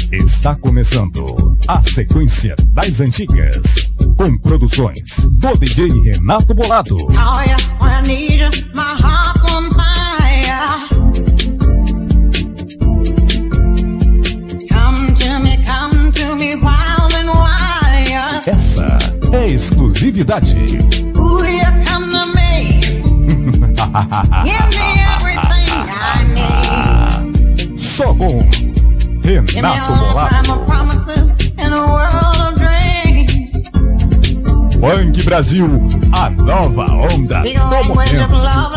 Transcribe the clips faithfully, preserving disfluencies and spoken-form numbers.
Está começando a sequência das antigas, com produções do D J Renato Bolado. Oh yeah, when I need you, my heart's on fire. Come to me, come to me, wild and wild. Essa é exclusividade. Ooh, you come to me. Give me everything I need. Só com Renato Bolado. Funk Brasil, a nova onda do momento.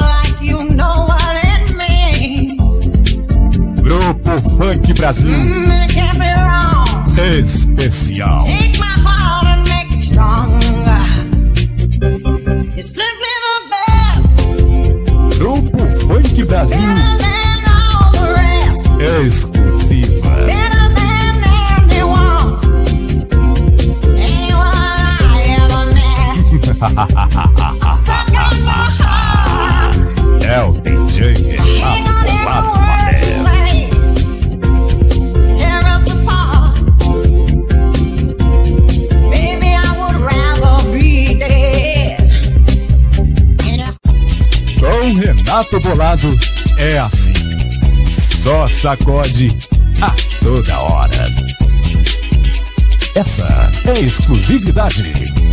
Grupo Funk Brasil especial. Grupo Funk Brasil exclusiva. É o D J Renato Bolado Mané. Com Renato Bolado é assim, só sacode a toda hora. Essa é exclusividade.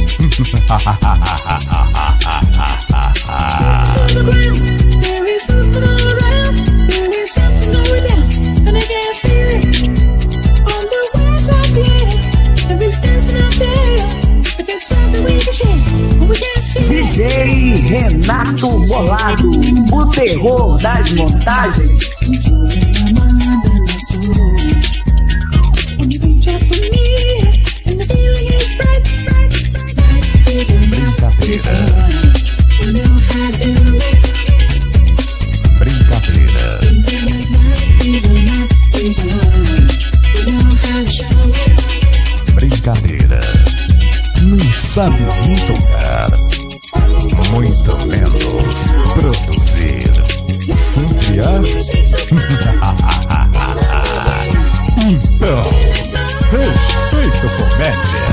D J Renato Bolado, o terror das montagens. Brincadeira. Brincadeira. Brincadeira. Não sabe nem tocar, muito menos produzir. Sancriar? Então, respeito comédia.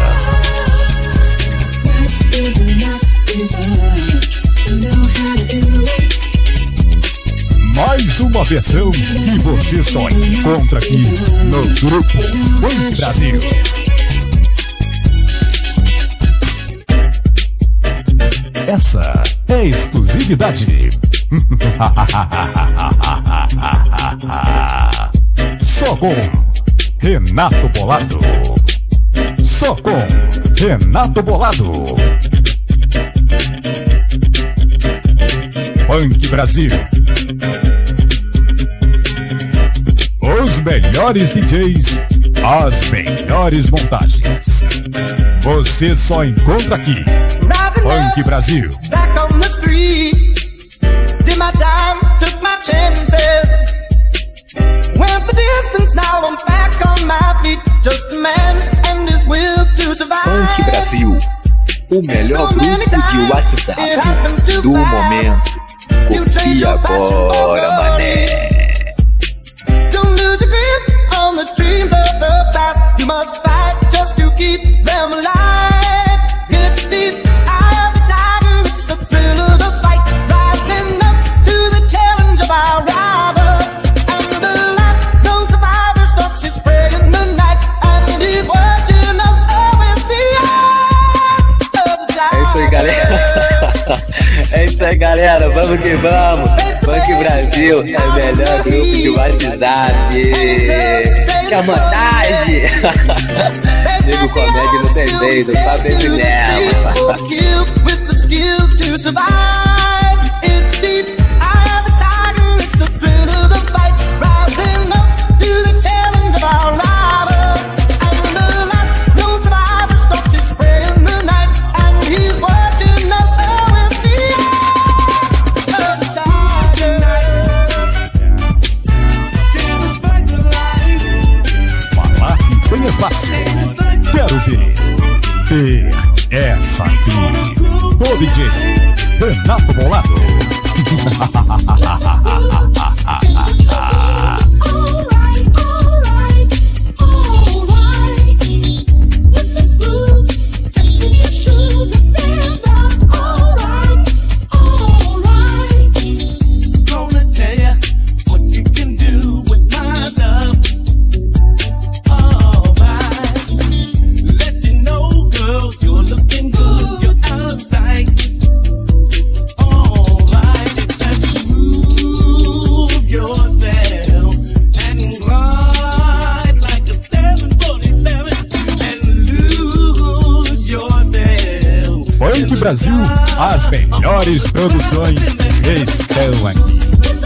Mais uma versão que você só encontra aqui no Grupo Funk Brasil. Essa é exclusividade. Só com Renato Bolado. Só com Renato Bolado. Funk Brasil. Os melhores D Js, as melhores montagens. Você só encontra aqui. Funk Brasil. Back on the street, did my time, took my chances. Went the distance, now I'm back on my feet. Just a man and his will to survive. Funk Brasil, o melhor grupo de WhatsApp do momento. Curti agora, mané. Don't lose your grip on the dreams of the past. You must fight just to keep them alive. It's deep. É isso aí, galera, vamos que vamos. Funk Brasil é o melhor grupo de WhatsApp. Que a montagem. Nego comédia não tem jeito, só beijo nela. Fácil. Quero ver ter essa aqui do D J Renato Bolado. Brasil, as melhores produções estão aqui.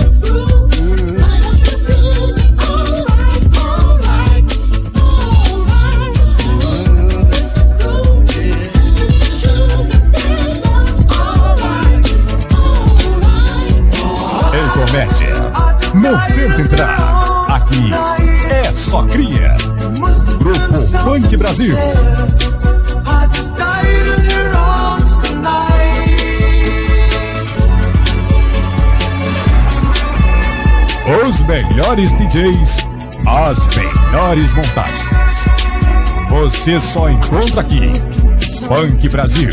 Em comédia, não tenta entrar. Aqui é só cria. Grupo Funk Brasil. Os melhores D Js, as melhores montagens. Você só encontra aqui. Funk Brasil.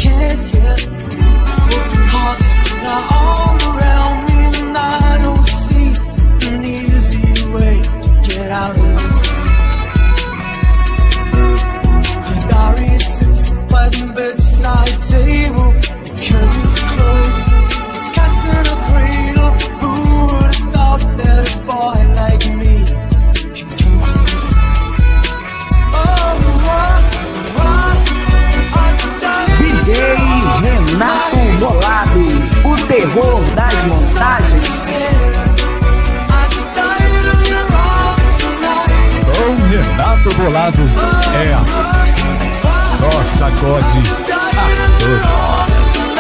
Renato Bolado, o terror das montagens. Com Renato Bolado é assim, só sacode a todos.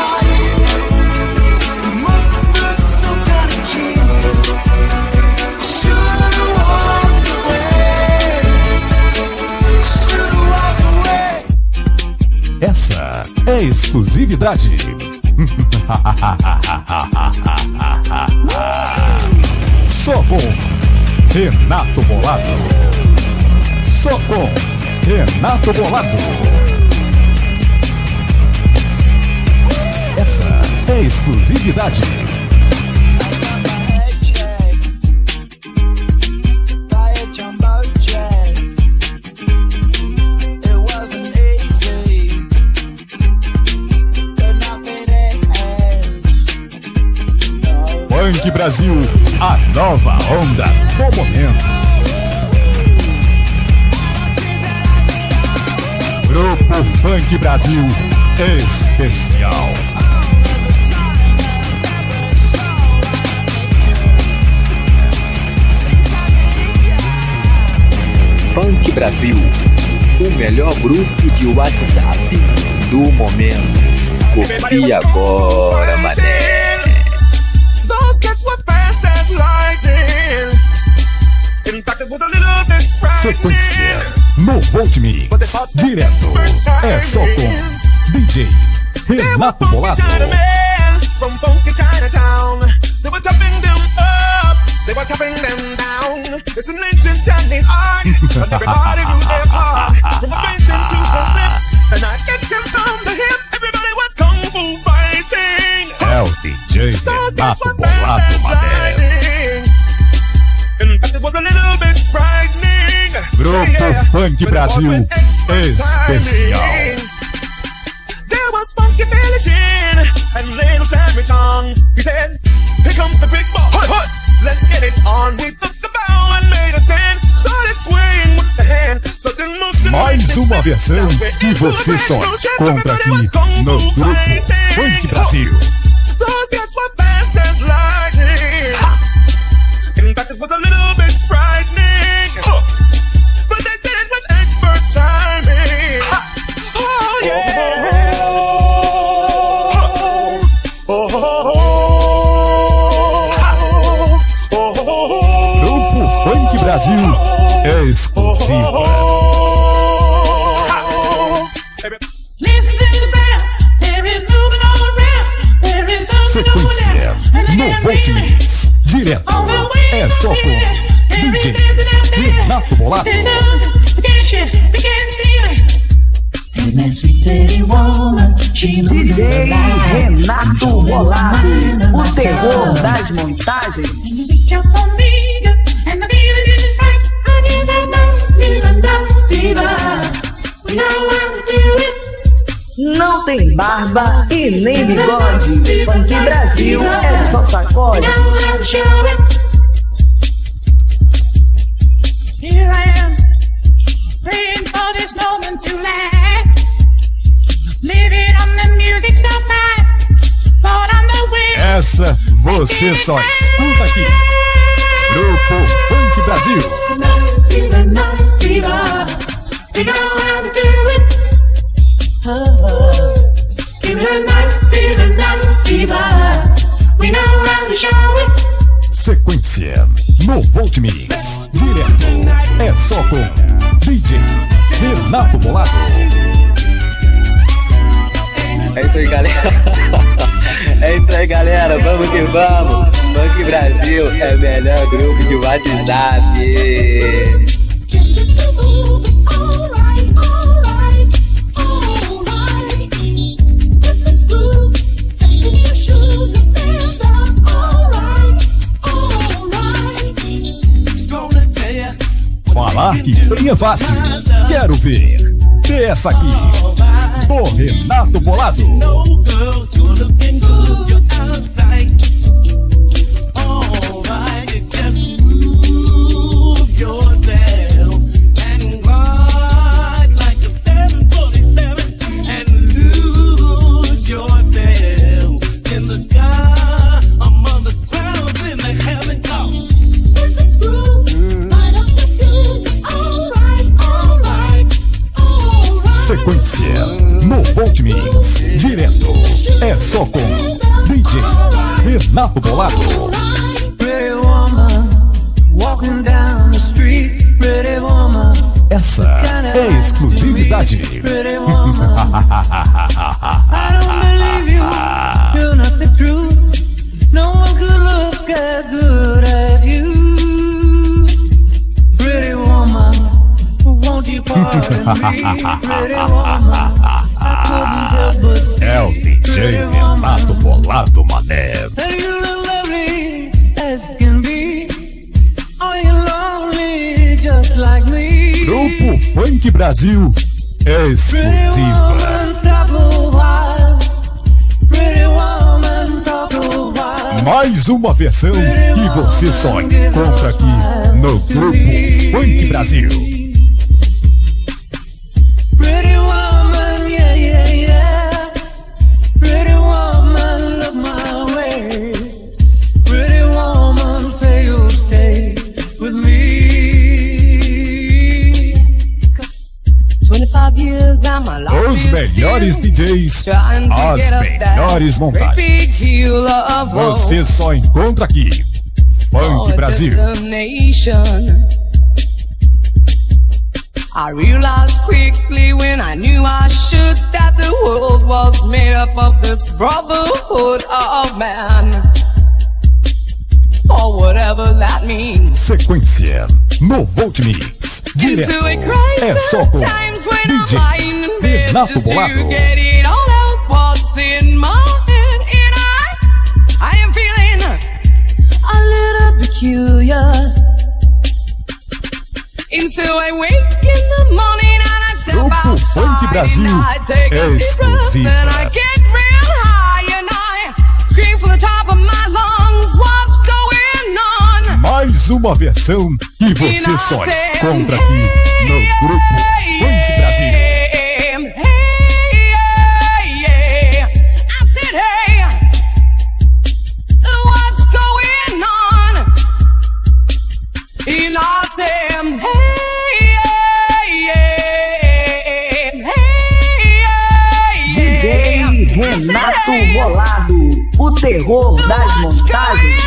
Essa é exclusividade. Só com Renato Bolado. Só com Renato Bolado. Essa é exclusividade. Funk Brasil, a nova onda do momento. Grupo Funk Brasil Especial. Funk Brasil, o melhor grupo de WhatsApp do momento. Confia agora, mané. Sequência no Volt Mix, direto, é só com D J Renato Bolado. É o D J Renato Bolado, mané. Grupo Funk Brasil Especial. There was Funky Billie Jean and Little Sammy Chung. He said, here comes the big ball. Hut, hut. Let's get it on. We took the bow and made a stand. Started swaying with the hand. So the motion. Mais uma versão que você só encontra aqui no Grupo Funk Brasil. Those cats were fast as lightning. In fact, it was a little bit frightening. Huh. But they did it with expert timing. Oh yeah. Oh, oh, oh, oh. Grupo Funk Brasil é exclusiva. Sequência no Volt Mix, direto, é só com D J Renato Bolado. D J Renato Bolado, o terror das montagens. Não tem barba e nem bigode. Funk Brasil é só sacode. Here I am, praying for this moment to last. Living on the music so fast. Você só escuta aqui. Grupo Funk Brasil. Sequência no Volt Mix. Direto é só com D J Renato Bolado. É isso aí, galera. É isso aí, galera. Vamos que vamos. Funk Brasil é o melhor grupo de WhatsApp. Falar que bem é fácil. Quero ver. Essa aqui do Renato Bolado. Sequência no Volt Mix. Direto é só com D J Renato Bolado. Essa é exclusividade. É o D J Renato Bolado, mané. Grupo Funk Brasil exclusiva. Mais uma versão que você só encontra aqui no Grupo Funk Brasil. Os melhores D Js, as melhores montagens. Você só encontra aqui Funk Brasil. I realized quickly when I knew I should that the world was made up of this brotherhood of man. For whatever that means. Sequência no Volt Mix. Direto é só com D J Renato Bolado. Grupo Funk Brasil exclusiva. Mais uma versão que você só encontra aqui no Grupo Funk Brasil. D J Renato Bolado, o terror das montagens.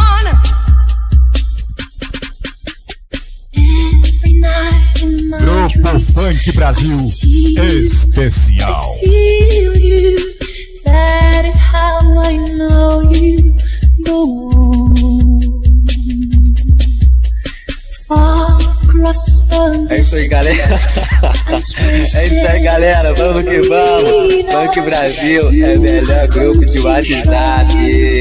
Grupo Funk Brasil especial. É isso aí, galera. É isso aí, galera. Vamos que vamos. Funk Brasil é o melhor grupo de WhatsApp.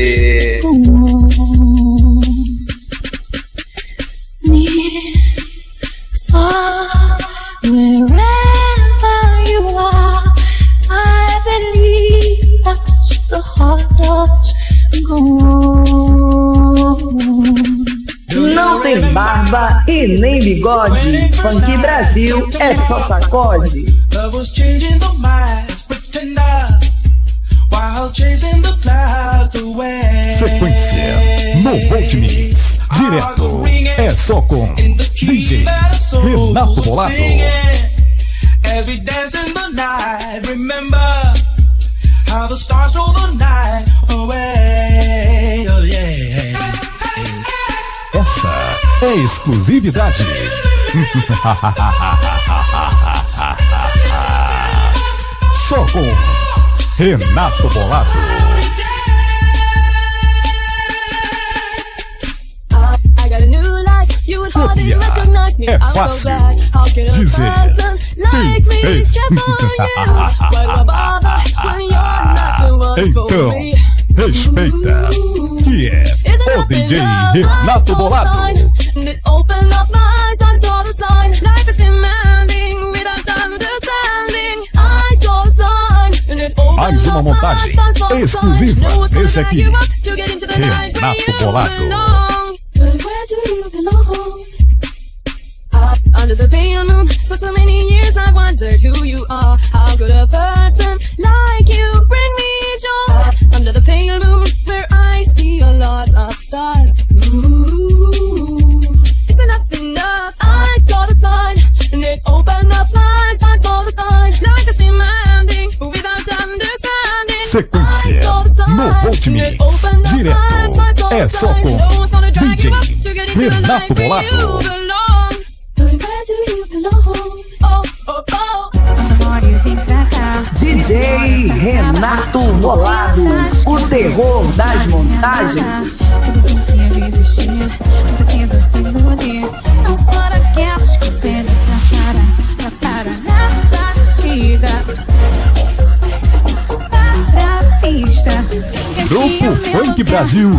Não tem barba e nem bigode. Funk Brasil é só sacode. Love was changing the minds, pretenders. While Sequência no Volt Mix, direto, é só com D J Renato Bolato. As we dance in the night, remember how the stars roll the night away. Oh yeah. Essa é exclusividade. Só com Renato Bolato. Copia é fácil dizer quem fez. Então, respeita que é o D J Renato Bolato. Mais uma montagem exclusiva. Esse aqui, Renato Bolato. Under the pale moon, for so many years I wondered who you are. How could a person like you bring me joy? Under the pale moon, where I see a lot of stars. Ooh, is enough enough? I saw the sign, and it opened up my eyes. I saw the sign, life is demanding, without understanding. Sequência no Volt Mix, direto, é só com D J Renato Bolato. D J Renato Bolato, o terror das montagens. Se você quer resistir, não precisa se iludir. Não sou daquelas que pedem pra parar, pra parar na batida. Pra pista. Grupo Funk Brasil.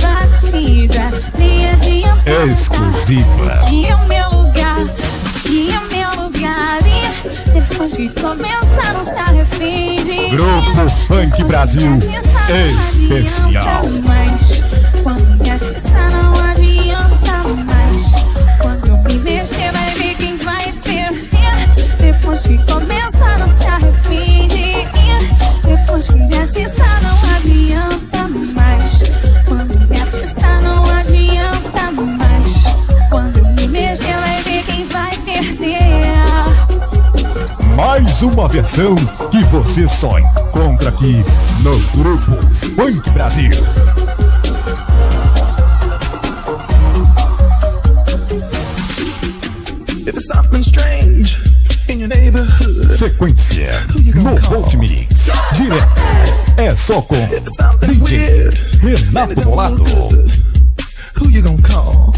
Exclusiva. Aqui é o meu lugar, aqui é o meu lugar. E depois que começar, não se arrepende. Grupo Funk Brasil especial. Mas quando me atiçar, não adianta mais. Quando eu me mexer, vai ver quem vai perder. Depois que começar, não se arrepende. Depois que me atiçar, não adianta mais. Quando me atiçar, não adianta mais. Quando eu me mexer, vai ver quem vai perder. Mais uma versão que você só encontra aqui no Grupo Funk Brasil. Sequência no Volt Mix, direto, é só com D J Renato Bolato. Who you gonna call?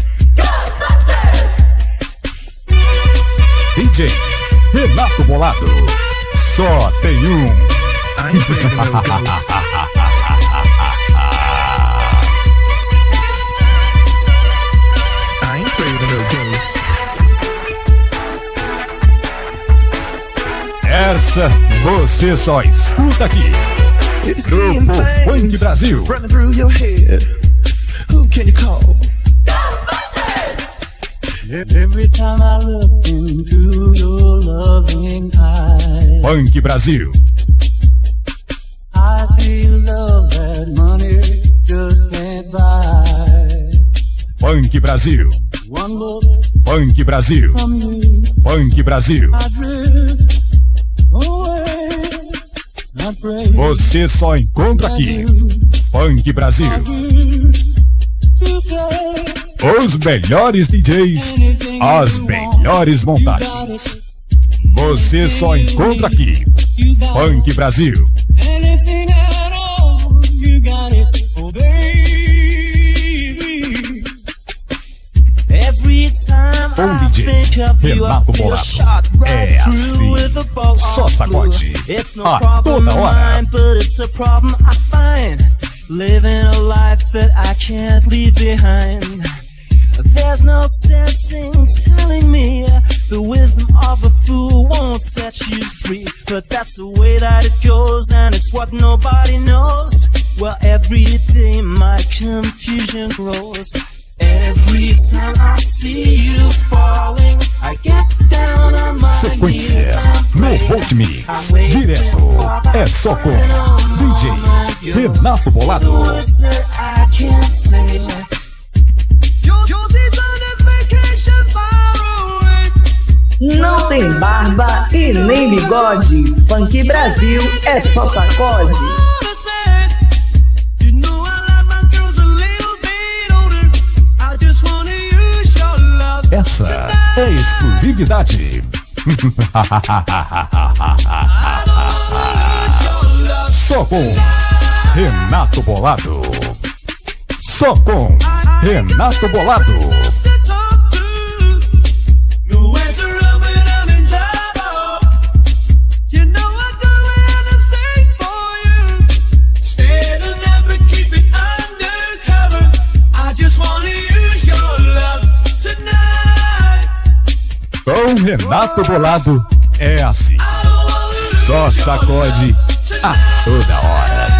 D J Renato Bolato, só tem um. I ain't afraid of no ghosts. I ain't afraid of no ghosts. Essa você só escuta aqui. Grupo Funk Brasil. Running through your head. Who can you call? Every time I look into your loving eyes, Funk Brasil. I see love that money just can't buy. Funk Brasil. One look Funk Brasil. from you, Funk Brasil. I drift away. I pray Você só encontra aqui. Funk Brasil. to stay. Os melhores D Js, as melhores montagens. Você só encontra aqui. Funk Brasil. Anything at all, you got it, oh baby. Every time Com I D J think of you, I Renato feel Bolato. shot É right assim. through with a bolt Só of sacode. blue. It's no A problem toda of hora. mine, but it's a problem I find. Living a life that I can't leave behind. There's no sense in telling me the wisdom of a fool won't set you free. But that's the way that it goes, and it's what nobody knows. Well, every day my confusion grows. Every time I see you falling, I get down on my knees Sequência and no pray. Volt Mix, I wait direto, till é é só com D J Renato Bolado. Não tem barba e nem bigode. Funk Brasil é só sacode. Essa é exclusividade. Só com Renato Bolado. Só com Renato Bolado. Com Renato Bolado é assim, só sacode a toda hora.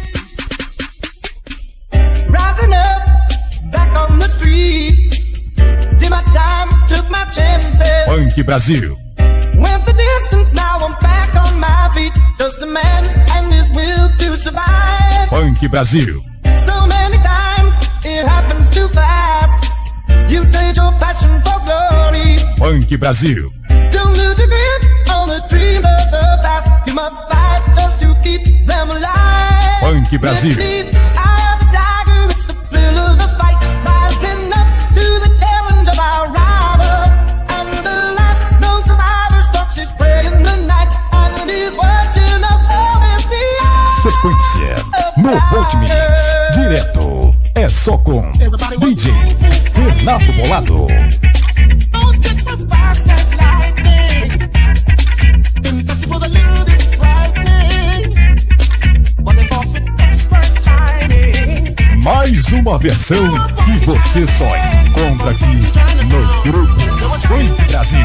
Rising up, back on the street, did my time, took my chances. Funk Brasil. Went the distance, now I'm back on my feet. Just a man and his will to survive. Funk Brasil. So many times it happens too fast. You trade your passion for glory. Funk Brasil. Don't lose your grip on the dream of the past. You must fight just to keep them alive. Funk Brasil. It's the eye of the tiger, it's the thrill of the fight. Rising up to the challenge of our rival. And the last known survivor stalks his prey in the night. And he's watching us all with the eye. Sequência no Volt Mix. Direto é só com D J Renato Bolado. Mais uma versão que você só encontra aqui no Grupo Funk Brasil.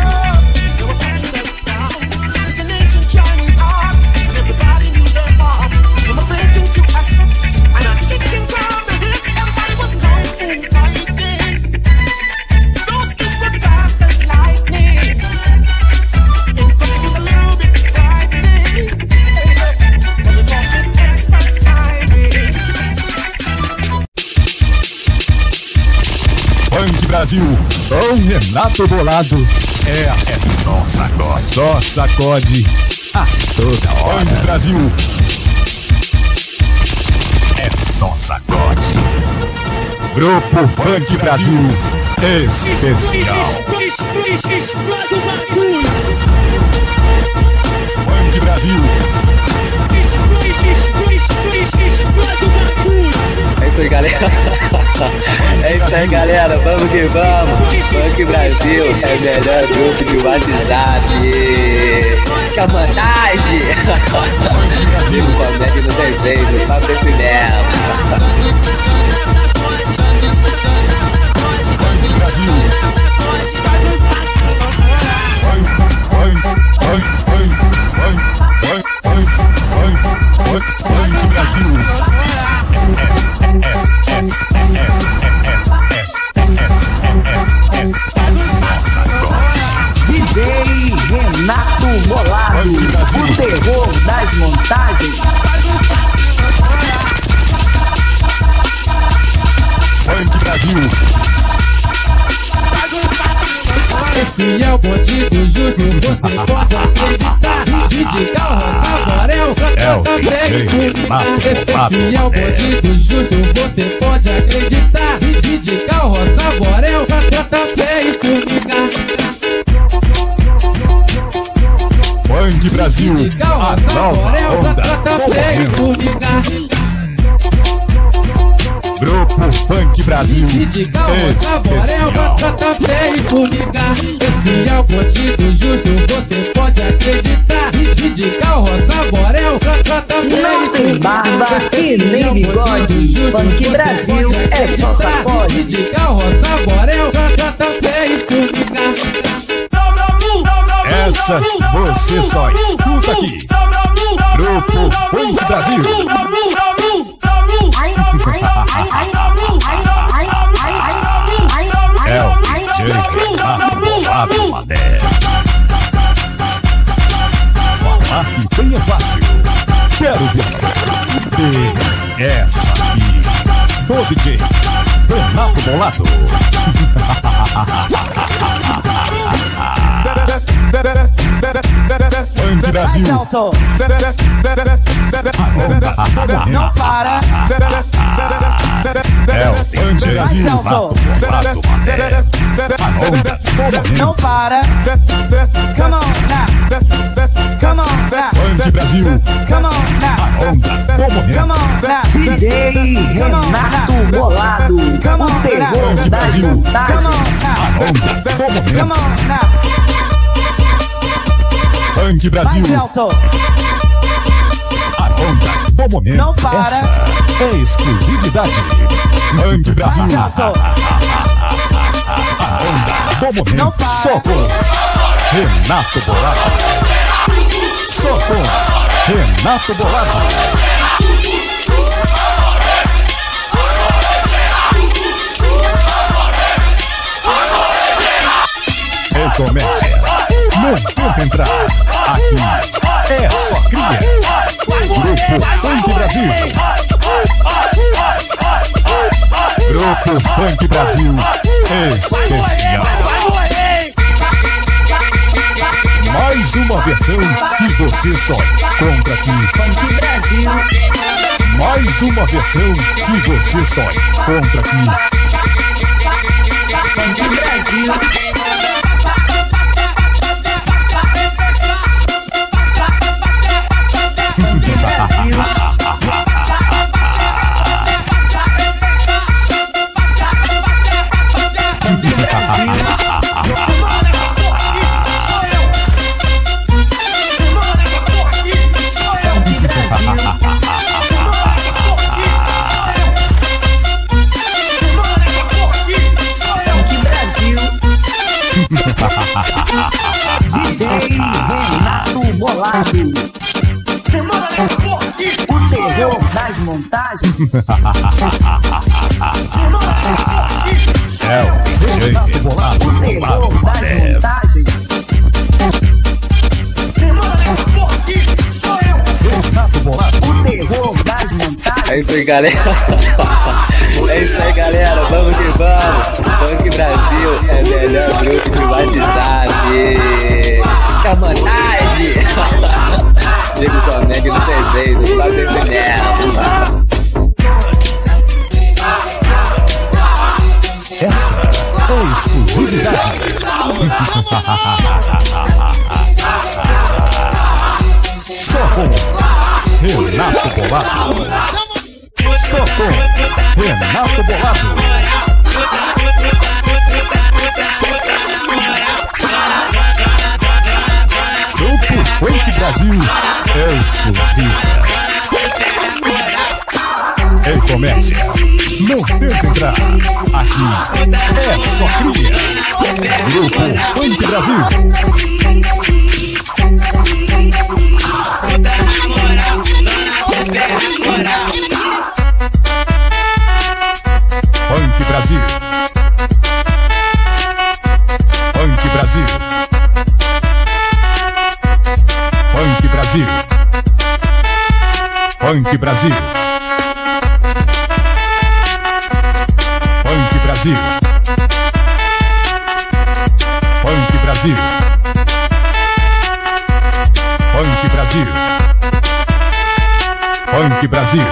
Funk Brasil com Renato Bolado é, assim, é só sacode, só sacode a toda hora. Funk Brasil é só sacode. Grupo Funk Brasil especial. Funk Brasil. É isso aí, galera. É isso aí, galera. Vamos que vamos. Funk Brasil é o melhor grupo de WhatsApp. Que a vantagem. Brasil, comédia não tem jeito. Papo esse mesmo. Funk Brasil. Funk, funk, funk, funk, funk, funk, funk, funk, funk Brasil. D J Renato Bolado, o terror das montagens. Funk Brasil. Esse é o bonde do Júlio, você pode acreditar. Digital, Rosa, Borel, é o D J Renato Bolado. Esse é o bonde do Júlio, você pode acreditar. Digital, Rosa, Borel, também comigo. Funk Brasil, a nova onda. Grupo Funk Brasil especial. Esse é o bonde do Júlio, você pode acreditar. Digital, Rosa, Borel, não tem barba e nem bigode. Funk Brasil é só sacode. Digital, Rosa, Borel, também comigo. Essa você só escuta aqui. Grupo Funk Brasil. É o D J Renato Bolado Mané. Falar que bem é fácil. Quero ver. E essa aqui. Do D J Renato Bolado. Funk Brasil. Não para. É o Funk Brasil. Bolado, mané. Não para. Come on now. Come on now. Funk Brasil. Come on now. Onda, bom momento. Come on now. D J Renato Bolado. O terror das montagens. Onda, bom Come momento. on now. Funk Brasil. Mais alto. A onda, bom momento. Não para. Essa é exclusividade. Funk Brasil. Mais alto. A onda, bom Não momento. para. Só com Renato Bolado. Só com Renato Bolado. Recomece. Não tenta entrar. Aqui é só cria. Grupo Funk Brasil. Grupo Funk Brasil Especial. Mais uma versão que você só encontra aqui. Funk Brasil. Mais uma versão que você só encontra aqui. Funk Brasil. D J Renato Bolado. O terror das montagens. É o D J Renato O terror Bolado. das Mané. montagens. Renato Bolado. O terror das montagens. É isso aí, galera. É isso aí, galera. Vamos que vamos. Funk Brasil é o melhor grupo de WhatsApp. Camantagem. Digo comédia no desenho, só sempre nela. Essa é exclusividade. Só com Renato Bolado. Só com Renato Bolado. Grupo Funk Brasil exclusiva. Em comédia, não tenta entrar. Aqui é só cria. Grupo Funk Brasil. Funk Brasil. Funk Brasil. Funk Brasil. Funk Brasil. Funk Brasil. Funk Brasil. Funk Brasil. Funk Brasil.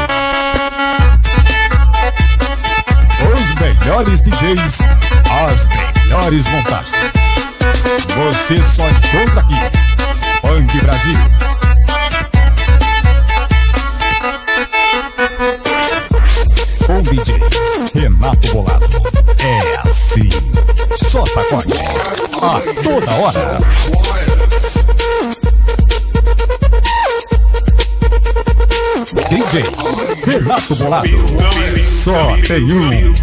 Os melhores D Js, as melhores montagens. Você só encontra aqui. Funk Brasil. Com D J Renato Bolado. É assim. Só sacode. A toda hora. D J Renato Bolado. Só tem um.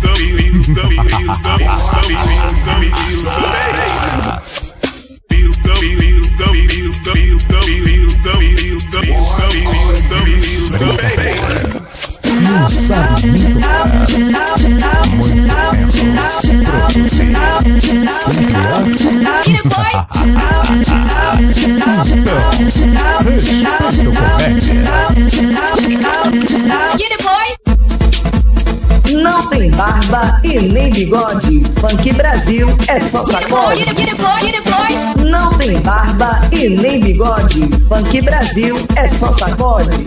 Não sabe muito muito menos. Produzir sempre arte. Respeito comédia. Get it, boy! Não tem barba e nem bigode. Funk Brasil é só sacode. Não tem barba e nem bigode. Funk Brasil é só sacode.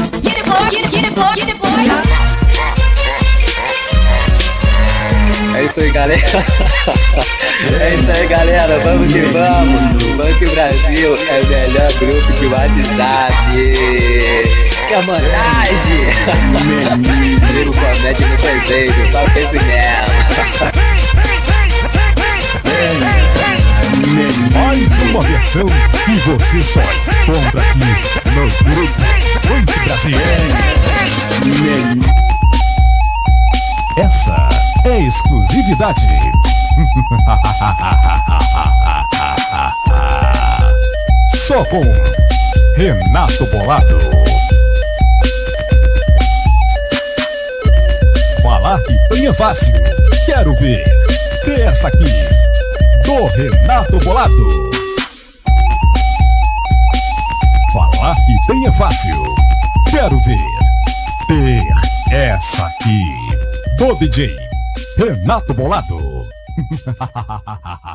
É isso aí, galera. É isso aí, galera. Vamos que vamos. Funk Brasil é o melhor grupo de WhatsApp. Que amontagem! Amigo comédia no presente, só sempre mesmo. Mais uma versão que você só encontra aqui no grupo Funk Brasil. Essa é exclusividade. Só com Renato Bolado. Falar que tem é fácil. Quero ver. Essa aqui, do Renato Bolado. Falar que tem é fácil. Quero ver. Ter essa aqui, do D J Renato Bolado.